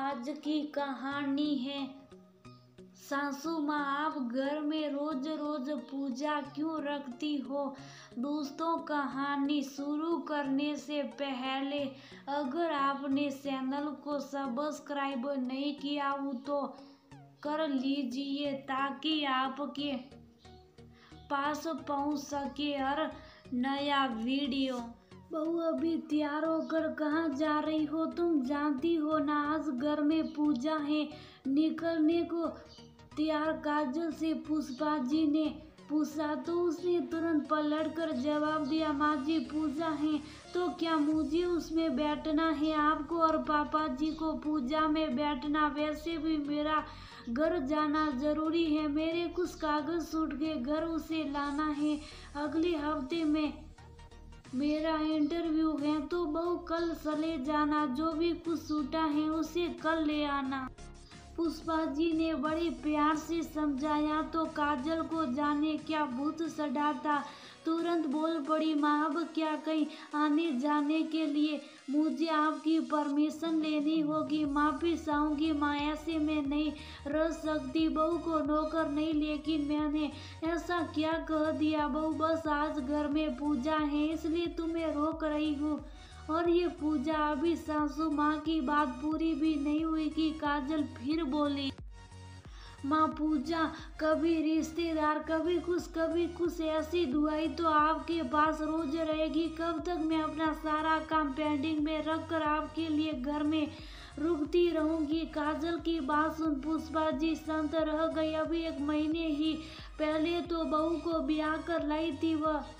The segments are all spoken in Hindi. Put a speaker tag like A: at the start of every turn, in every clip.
A: आज की कहानी है। सासू माँ, आप घर में रोज रोज पूजा क्यों रखती हो? दोस्तों, कहानी शुरू करने से पहले अगर आपने चैनल को सब्सक्राइब नहीं किया हो तो कर लीजिए ताकि आपके पास पहुंच सके हर नया वीडियो। बहू, अभी तैयार होकर कहाँ जा रही हो? तुम जानती हो ना आज घर में पूजा है। निकलने को तैयार काजल से पुष्पा जी ने पूछा तो उसने तुरंत पलटकर जवाब दिया, माँ जी पूजा है तो क्या मुझे उसमें बैठना है? आपको और पापा जी को पूजा में बैठना, वैसे भी मेरा घर जाना जरूरी है। मेरे कुछ कागज छूट गए, घर उसे लाना है। अगले हफ्ते में मेरा इंटरव्यू है तो बहू कल चले जाना। जो भी कुछ छूटा है उसे कल ले आना। पुष्पा जी ने बड़े प्यार से समझाया तो काजल को जाने क्या भूत चढ़ा था। तुरंत बोल पड़ी, माँ अब क्या कहीं आने जाने के लिए मुझे आपकी परमिशन लेनी होगी। माफी चाहूंगी माँ, ऐसे में नहीं रह सकती। बहू को नौकर नहीं, लेकिन मैंने ऐसा क्या कह दिया? बहू बस आज घर में पूजा है इसलिए तुम्हें रोक रही हूँ। और ये पूजा अभी सासू माँ की बात पूरी भी नहीं हुई कि काजल फिर बोली, माँ पूजा कभी रिश्तेदार कभी कुछ ऐसी दुआई तो आपके पास रोज रहेगी। कब तक मैं अपना सारा काम पेंडिंग में रख कर आपके लिए घर में रुकती रहूंगी? काजल की बात सुन पुष्पा जी शांत रह गई। अभी 1 महीने ही पहले तो बहू को ब्याह कर लाई थी,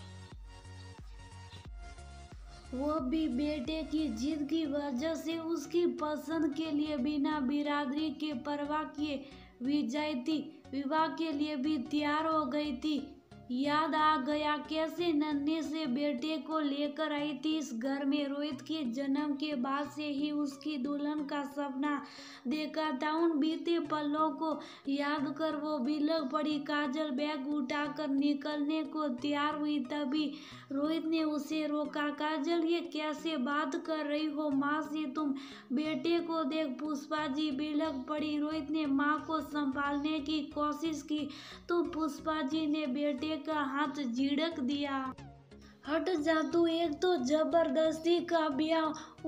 A: वो भी बेटे की जिद की वजह से। उसकी पसंद के लिए बिना बिरादरी के परवाह किए विवाह के लिए भी तैयार हो गई थी। याद आ गया कैसे नन्हे से बेटे को लेकर आई थी इस घर में। रोहित के जन्म के बाद से ही उसकी दुल्हन का सपना देखा था। उन बीते पलों को याद कर वो बिलख पड़ी। काजल बैग उठाकर निकलने को तैयार हुई, तभी रोहित ने उसे रोका। काजल, ये कैसे बात कर रही हो माँ से? तुम बेटे को देख। पुष्पा जी बिलख पड़ी। रोहित ने माँ को संभालने की कोशिश की तो पुष्पा जी ने बेटे का हाथ झिड़क दिया। हट जा तू, एक तो जबरदस्ती का ब्याह,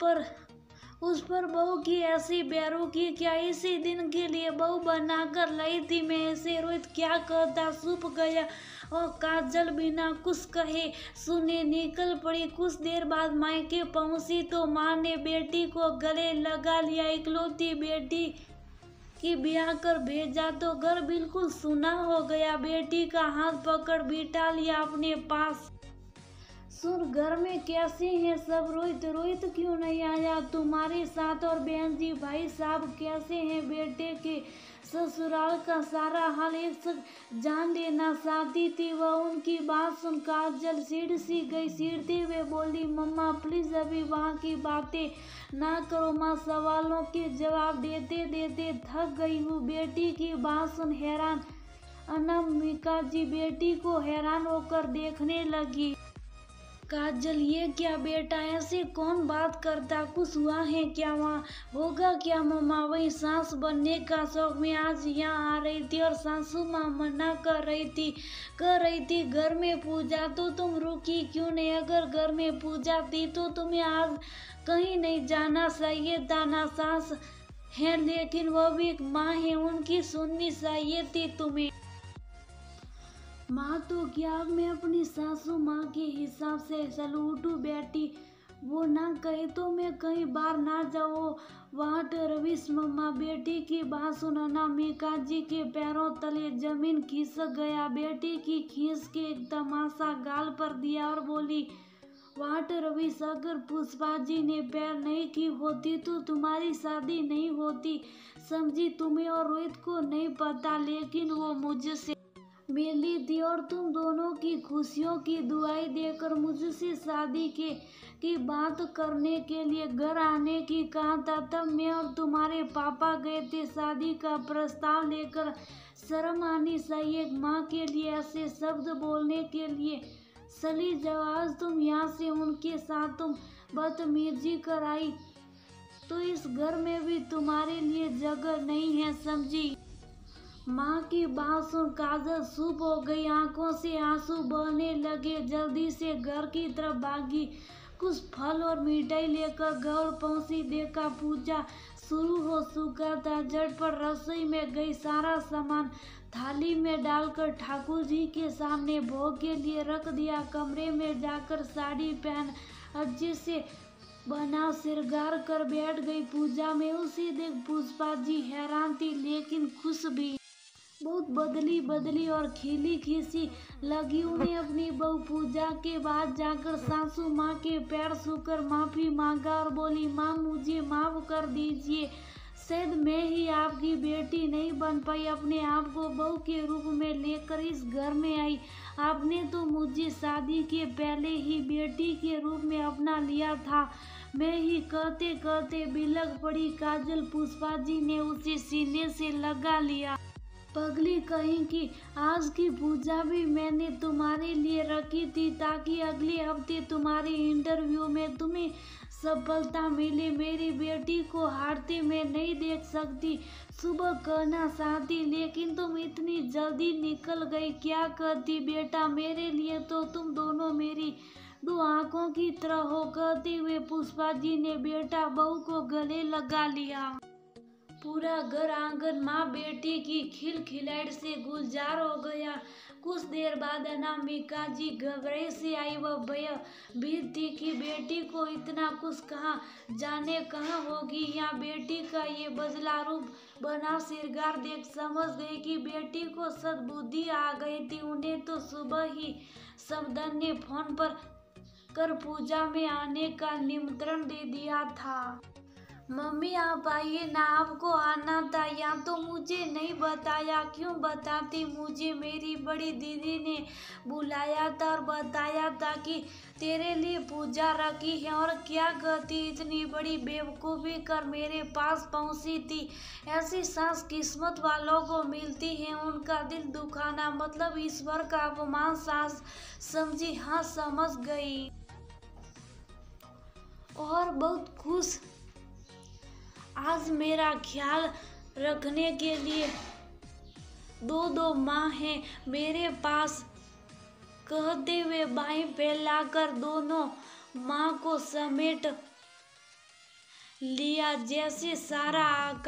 A: उस पर बहू की ऐसी बेरुखी। क्या इसी दिन के लिए बहू बनाकर लाई थी मैं ऐसे? रोहित क्या कहता छुप गया और काजल बिना कुछ कहे सुने निकल पड़ी। कुछ देर बाद मायके पहुंची तो माँ ने बेटी को गले लगा लिया। इकलौती बेटी कि ब्याह कर भेजा तो घर बिल्कुल सुना हो गया। बेटी का हाथ पकड़ बिठा लिया अपने पास। सुन, घर में कैसे हैं सब? रोहित क्यों नहीं आया तुम्हारे साथ? और बहन जी भाई साहब कैसे हैं? बेटे के ससुराल का सारा हाल एक साथ जान लेना चाहती थी वह। उनकी बात सुन काजल चिढ़ सी गई। चिढ़ते हुए बोली, मम्मा प्लीज अभी वहाँ की बातें ना करो। माँ सवालों के जवाब देते देते थक गई हूँ। बेटी की बात सुन हैरान अनामिका जी बेटी को हैरान होकर देखने लगी। काजल, ये क्या बेटा, ऐसे कौन बात करता? कुछ हुआ है क्या? वहाँ होगा क्या मम्मा? वही सास बनने का शौक में आज यहाँ आ रही थी और सासू माँ मना कर रही थी घर में पूजा, तो तुम रुकी क्यों नहीं? अगर घर में पूजा थी तो तुम्हें आज कहीं नहीं जाना चाहिए था। ना सास है लेकिन वह भी एक माँ है, उनकी सुननी चाहिए थी तुम्हें। माँ तो क्या मैं अपनी सासू माँ के हिसाब से सलूटू बेटी? वो ना कहे तो मैं कहीं बाहर ना जाऊँ। वाट रविश मम्मा। बेटी की बात सुन अनामिका जी के पैरों तले जमीन खिसक गया। बेटी की खींच के एक तमाशा गाल पर दिया और बोली, वाट रविश, अगर पुष्पा जी ने पैर नहीं की होती तो तुम्हारी शादी नहीं होती। समझी? तुम्हें और रोहित को नहीं पता लेकिन वो मुझसे मिली थी और तुम दोनों की खुशियों की दुआई देकर मुझसे शादी की बात करने के लिए घर आने की कहा था। तब मैं और तुम्हारे पापा गए थे शादी का प्रस्ताव लेकर। शर्म आनी चाहिए एक माँ के लिए ऐसे शब्द बोलने के लिए। चली जाओ, आज तुम यहाँ से। उनके साथ तुम बदतमीजी कर आई तो इस घर में भी तुम्हारे लिए जगह नहीं है, समझी? माँ की बात सुन काजल चुप हो गई, आंखों से आंसू बहने लगे। जल्दी से घर की तरफ भागी, कुछ फल और मिठाई लेकर घर पहुंची। देखा पूजा शुरू हो चुका था। झटपट रसोई में गई, सारा सामान थाली में डालकर ठाकुर जी के सामने भोग के लिए रख दिया। कमरे में जाकर साड़ी पहन अच्छे से बना श्रृंगार कर बैठ गई पूजा में। उसी देख पुष्पा जी हैरान थी लेकिन खुश भी। बहुत बदली और खिली खिसी लगी उन्हें अपनी बहू। पूजा के बाद जाकर सासू माँ के पैर छूकर माफी मांगा और बोली, माँ मुझे माफ कर दीजिए, शायद मैं ही आपकी बेटी नहीं बन पाई। अपने आप को बहू के रूप में लेकर इस घर में आई। आपने तो मुझे शादी के पहले ही बेटी के रूप में अपना लिया था। मैं ही कहते कहते बिलख पड़ी काजल। पुष्पा जी ने उसे सीने से लगा लिया। पगली कहीं की, आज की पूजा भी मैंने तुम्हारे लिए रखी थी ताकि अगले हफ्ते तुम्हारे इंटरव्यू में तुम्हें सफलता मिले। मेरी बेटी को हारते मैं नहीं देख सकती। सुबह कहना चाहती लेकिन तुम इतनी जल्दी निकल गई। क्या कहती बेटा, मेरे लिए तो तुम दोनों मेरी दो आंखों की तरह हो। कहते हुए पुष्पा जी ने बेटा बहू को गले लगा लिया। पूरा घर आंगन माँ बेटी की खिलखिलाहट से गुलजार हो गया। कुछ देर बाद अनामिका जी घबराई से आई। वह भयभीत थी कि बेटी को इतना कुछ कहाँ जाने कहाँ होगी। यहाँ बेटी का ये बदला रूप बना श्रृंगार देख समझ गई कि बेटी को सद्बुद्धि आ गई थी। उन्हें तो सुबह ही समधन ने फोन पर कर पूजा में आने का निमंत्रण दे दिया था। मम्मी आप आइए ना, आपको आना था। या तो मुझे नहीं बताया, क्यों बताती मुझे? मेरी बड़ी दीदी ने बुलाया था और बताया था कि तेरे लिए पूजा रखी है। और क्या कहती, इतनी बड़ी बेवकूफ़ी कर मेरे पास पहुंची थी। ऐसी सास किस्मत वालों को मिलती है। उनका दिल दुखाना मतलब ईश्वर का अपमान। सास समझी? हाँ समझ गई और बहुत खुश। आज मेरा ख्याल रखने के लिए दो माँ हैं मेरे पास। कहते हुए बाहें फैलाकर दोनों माँ को समेट लिया। जैसे सारा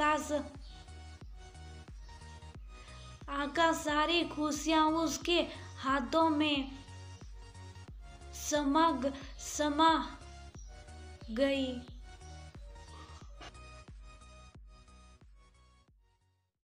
A: आकाश सारी खुशियाँ उसके हाथों में समा गई।